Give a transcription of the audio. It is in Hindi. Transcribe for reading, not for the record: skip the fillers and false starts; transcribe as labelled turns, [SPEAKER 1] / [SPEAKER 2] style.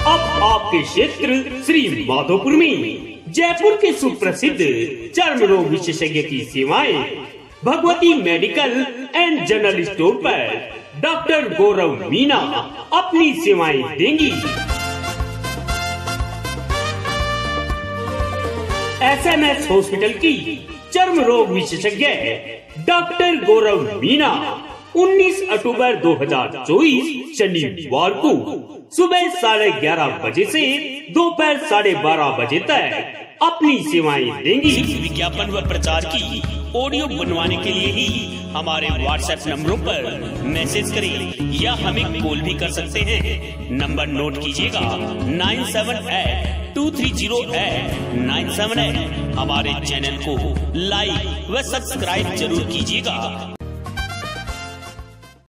[SPEAKER 1] अब आपके क्षेत्र श्री माधोपुर में जयपुर के सुप्रसिद्ध चर्म रोग विशेषज्ञ की सेवाएं Bhagwati medical and general store पर डॉक्टर गौरव मीना अपनी सेवाएं देंगी। SMS हॉस्पिटल की चर्म रोग विशेषज्ञ डॉक्टर गौरव मीना 19 अक्टूबर 2024 शनिवार को सुबह 11:30 बजे से दोपहर 12:30 बजे तक अपनी सेवाएं देंगी।
[SPEAKER 2] विज्ञापन व प्रचार की ऑडियो बनवाने के लिए ही हमारे WhatsApp नंबरों पर मैसेज करें या हमें कॉल भी कर सकते हैं। नंबर नोट कीजिएगा 9782308978। हमारे चैनल को लाइक व सब्सक्राइब जरूर कीजिएगा।